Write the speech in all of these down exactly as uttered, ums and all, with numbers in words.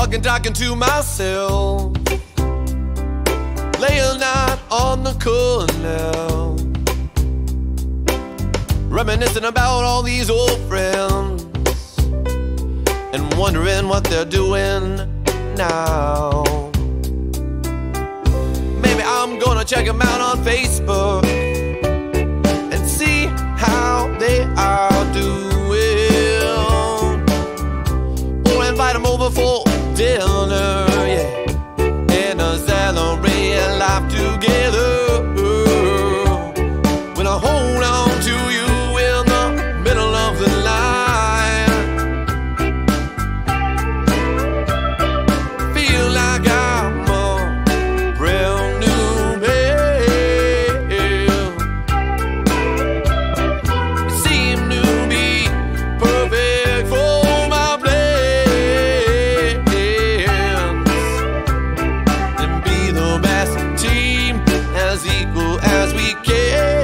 Walking, talking to myself, laying out on the cool now, reminiscing about all these old friends and wondering what they're doing now. Maybe I'm gonna check them out on Facebook and see how they are doing, or invite them over for dinner, yeah, and a celebrate life together. When I hold on to you in the middle of the night, feel like I'm a brand new man. You seem to be perfect for my plans, and be the best team, as equal as we can.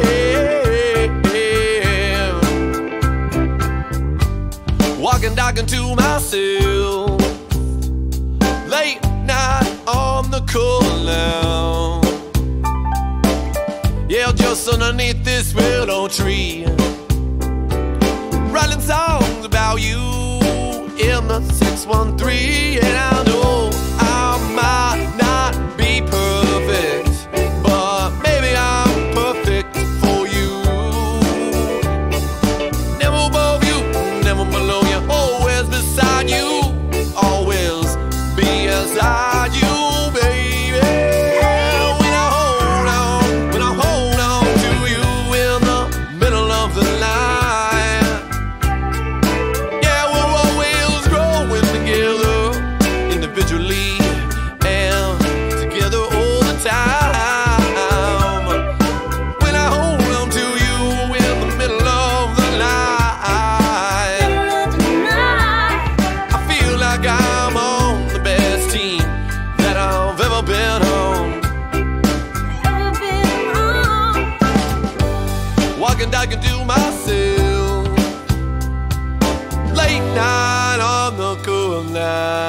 Walking, talking to myself, late night on the cool now, yeah, just underneath this willow tree, writing songs about you in the six one three. And I know I might not be perfect, but maybe I'm perfect for you. Never above you, never below you, always beside you, always beside you, baby. When I hold on, when I hold on to you in the middle of the night, yeah, we're always growing together, individually and together all the time. When I hold on to you in the middle of the night, I feel like I'm on the best team that I've ever been on. Walking, talking to myself, late night on the cool night.